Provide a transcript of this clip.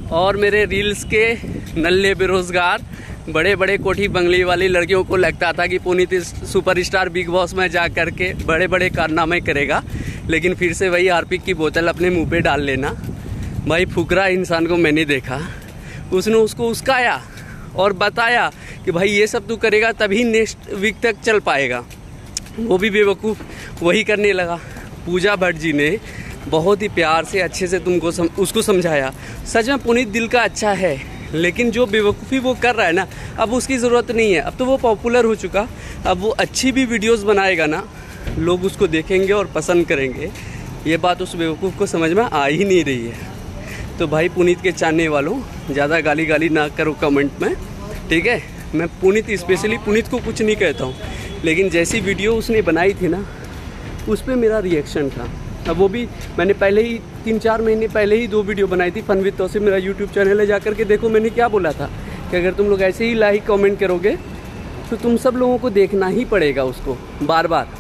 और मेरे रील्स के नल्ले बेरोजगार बड़े बड़े कोठी बंगले वाली लड़कियों को लगता था कि पुनीत सुपरस्टार बिग बॉस में जा करके बड़े बड़े कारनामे करेगा, लेकिन फिर से वही हार्पिक की बोतल अपने मुंह पे डाल लेना। भाई फुकरा इंसान को मैंने देखा, उसने उसको उस्काया और बताया कि भाई ये सब तू करेगा तभी नेक्स्ट वीक तक चल पाएगा। वो भी बेवकूफ़ वही करने लगा। पूजा भट्ट जी ने बहुत ही प्यार से अच्छे से उसको समझाया। सच में पुनीत दिल का अच्छा है, लेकिन जो बेवकूफ़ी वो कर रहा है ना, अब उसकी ज़रूरत नहीं है। अब तो वो पॉपुलर हो चुका, अब वो अच्छी भी वीडियोस बनाएगा ना, लोग उसको देखेंगे और पसंद करेंगे। ये बात उस बेवकूफ़ को समझ में आ ही नहीं रही है। तो भाई पुनीत के चाहने वालों, ज़्यादा गाली ना करो कमेंट में, ठीक है। मैं स्पेशली पुनीत को कुछ नहीं कहता हूँ, लेकिन जैसी वीडियो उसने बनाई थी ना, उस पर मेरा रिएक्शन था। अब वो भी मैंने पहले ही 3-4 महीने पहले ही 2 वीडियो बनाई थी। फन विद तौसीफ मेरा यूट्यूब चैनल है, जा करके देखो। मैंने क्या बोला था कि अगर तुम लोग ऐसे ही लाइक कमेंट करोगे तो तुम सब लोगों को देखना ही पड़ेगा उसको बार बार।